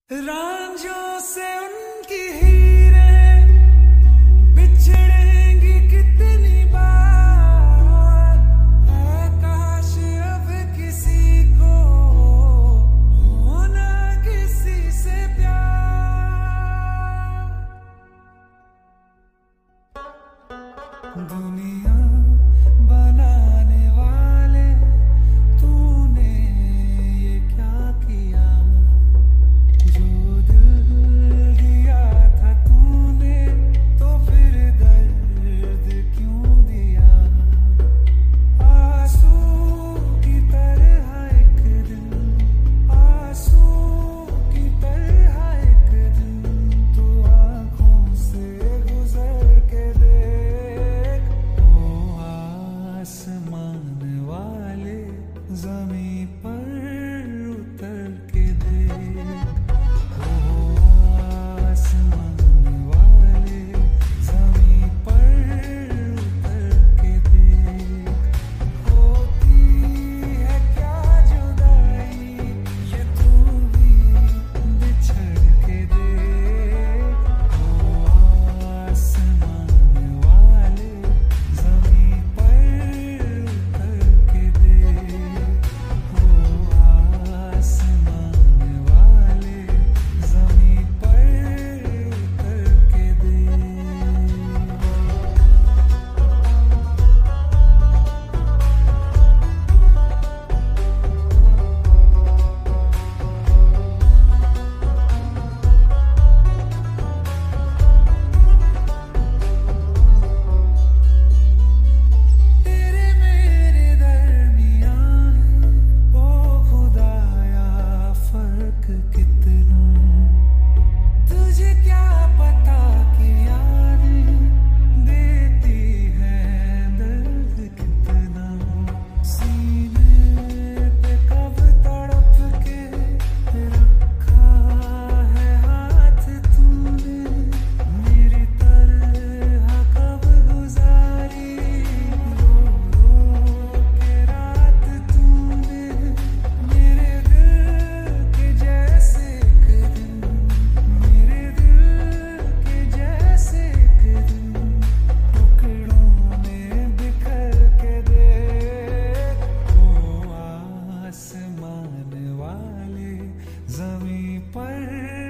रांझों से उनकी हीरें बिछड़ेंगी कितनी बार। है काश अब किसी को होना किसी से प्यार। दुनिया बनाने वाले तूने ये क्या किया। जो दिल दिया था तूने तो फिर दर्द क्यों दिया। आंसू की तरह एक दिन, आंसू की तरह एक दिन तो आंखों से गुजर के देख। ओ आसमान वाले ज़मीं पर उतर के देख। ज़मीं पर